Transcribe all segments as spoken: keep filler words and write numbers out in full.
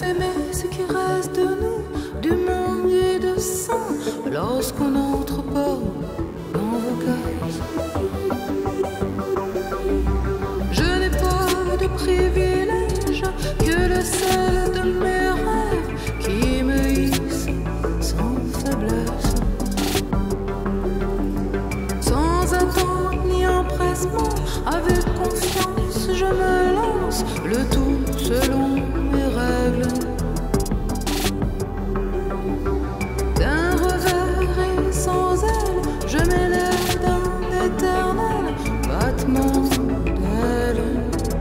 blasphémer ce qui reste de nous, d'humain et de saint, lorsqu'on n'entre pas dans vos cases. Je n'ai pas de privilège que le seul de mes rêves qui me hisse sans faiblesse, sans attente ni empressement, avec confiance je me lance, le tout selon mes règles. D'un revers et sans aile, je m'élève d'un éternel battement d'ailes.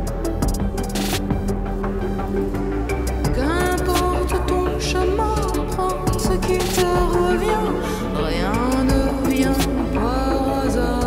Qu'importe ton chemin, prends ce qui te revient, rien ne vient par hasard.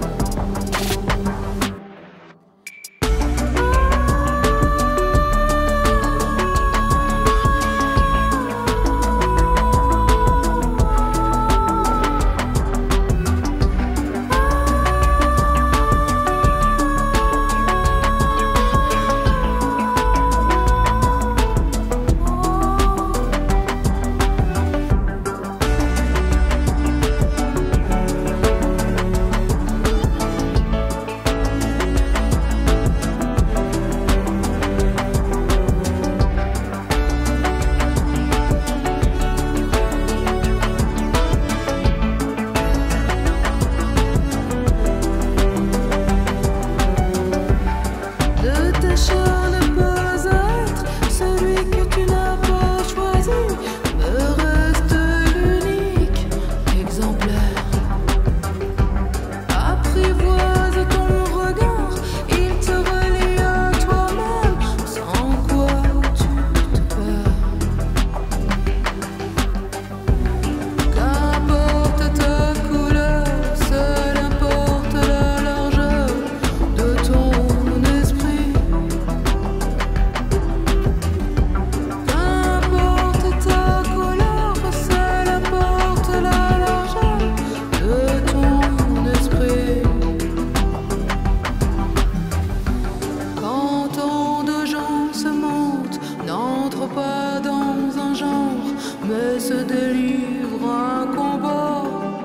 Pas dans un genre, mais se délivre un combat.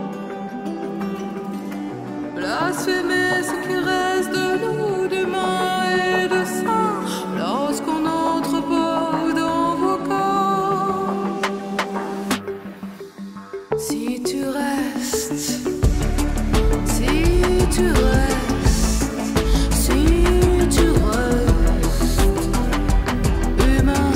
Blasphémer ce qui reste de nous, d'humain et de saint, lorsqu'on n'entre pas dans vos corps. Si tu restes, si tu restes, si tu restes, humain.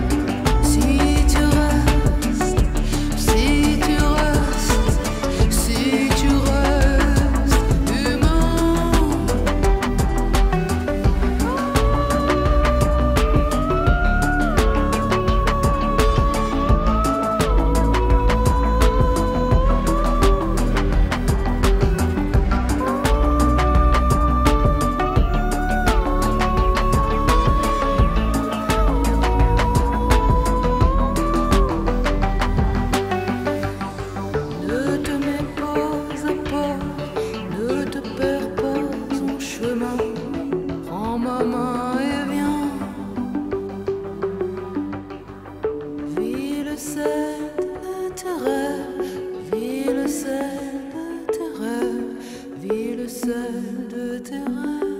Prends ma main et viens. Vis le sel de tes rêves, vis le sel de tes rêves, vis le sel de tes rêves.